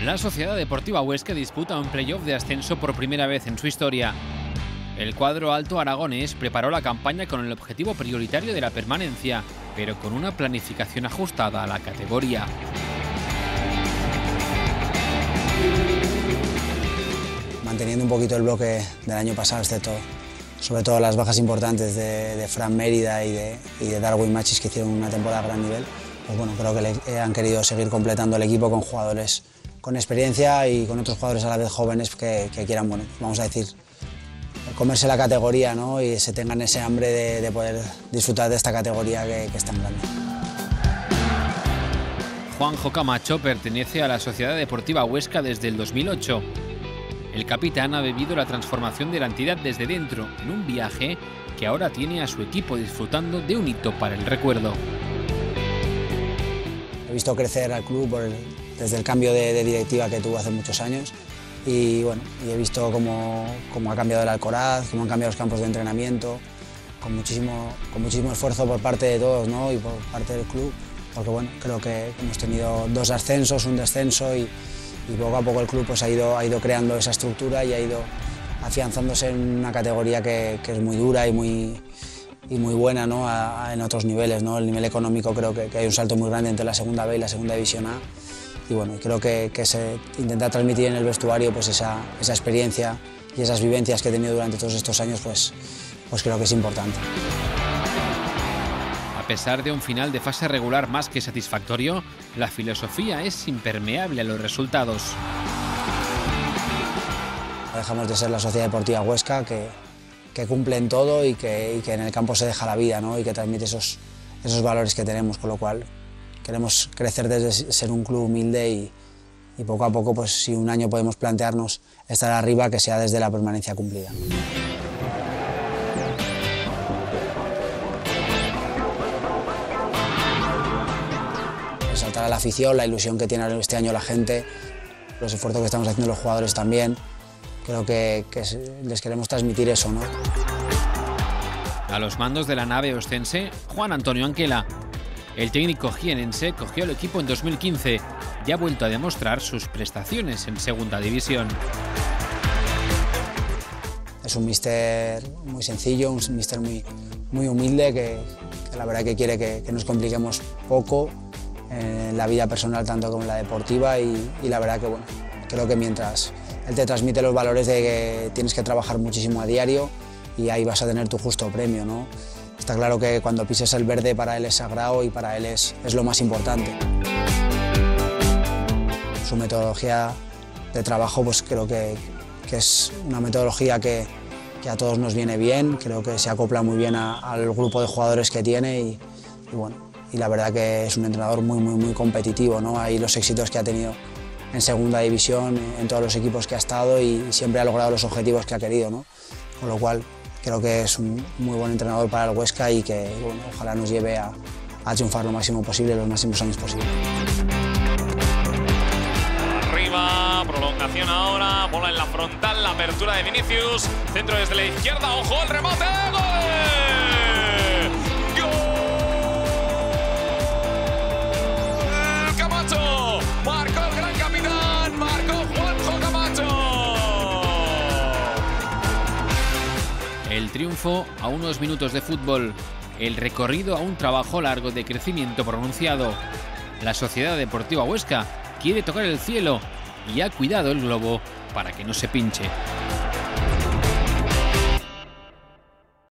La Sociedad Deportiva Huesca disputa un playoff de ascenso por primera vez en su historia. El cuadro alto aragonés preparó la campaña con el objetivo prioritario de la permanencia, pero con una planificación ajustada a la categoría. Manteniendo un poquito el bloque del año pasado, excepto sobre todo las bajas importantes de Fran Mérida y de Darwin Machis, que hicieron una temporada a gran nivel, pues bueno, creo que han querido seguir completando el equipo con jugadores con experiencia y con otros jugadores a la vez jóvenes que quieran, bueno, vamos a decir, comerse la categoría, ¿no? Y se tengan ese hambre de poder disfrutar de esta categoría que es tan grande. Juanjo Camacho pertenece a la Sociedad Deportiva Huesca desde el 2008. El capitán ha vivido la transformación de la entidad desde dentro, en un viaje que ahora tiene a su equipo disfrutando de un hito para el recuerdo. He visto crecer al club desde el cambio de directiva que tuvo hace muchos años y, bueno, he visto cómo ha cambiado el Alcoraz, cómo han cambiado los campos de entrenamiento, con muchísimo esfuerzo por parte de todos, ¿no? Y por parte del club, porque bueno, creo que hemos tenido 2 ascensos, un descenso y poco a poco el club pues ha ido creando esa estructura y ha ido afianzándose en una categoría que es muy dura y muy buena, ¿no? En otros niveles, ¿no? El nivel económico creo que hay un salto muy grande entre la segunda B y la segunda división A y bueno, creo que se intenta transmitir en el vestuario pues esa experiencia y esas vivencias que he tenido durante todos estos años pues creo que es importante. A pesar de un final de fase regular más que satisfactorio, la filosofía es impermeable a los resultados. No dejamos de ser la Sociedad Deportiva Huesca que cumple en todo y que en el campo se deja la vida, ¿no? Y que transmite esos valores que tenemos, con lo cual queremos crecer desde ser un club humilde y poco a poco, pues si un año podemos plantearnos estar arriba, que sea desde la permanencia cumplida. Resaltar a la afición, la ilusión que tiene este año la gente, los esfuerzos que estamos haciendo los jugadores también. Creo que les queremos transmitir eso, ¿no? A los mandos de la nave ostense, Juan Antonio Anquela. El técnico jienense cogió el equipo en 2015 y ha vuelto a demostrar sus prestaciones en segunda división. Es un míster muy sencillo, un míster muy humilde que la verdad que quiere que nos compliquemos poco en la vida personal tanto como en la deportiva y la verdad que bueno, creo que mientras él te transmite los valores de que tienes que trabajar muchísimo a diario y ahí vas a tener tu justo premio, ¿no? Está claro que cuando pises el verde para él es sagrado y para él es lo más importante. Su metodología de trabajo pues creo que es una metodología que a todos nos viene bien, creo que se acopla muy bien al grupo de jugadores que tiene y bueno, y la verdad que es un entrenador muy competitivo, ¿no? Ahí los éxitos que ha tenido en segunda división, en todos los equipos que ha estado y siempre ha logrado los objetivos que ha querido, ¿no? Con lo cual creo que es un muy buen entrenador para el Huesca y que bueno, ojalá nos lleve a triunfar lo máximo posible, los máximos años posibles. Arriba, prolongación ahora, bola en la frontal, la apertura de Vinicius, centro desde la izquierda, ojo el remate, ¡gol! Camacho, marcó el gran capitán, marcó Juanjo Camacho. El triunfo a unos minutos de fútbol, el recorrido a un trabajo largo de crecimiento pronunciado. La Sociedad Deportiva Huesca quiere tocar el cielo y ha cuidado el globo para que no se pinche.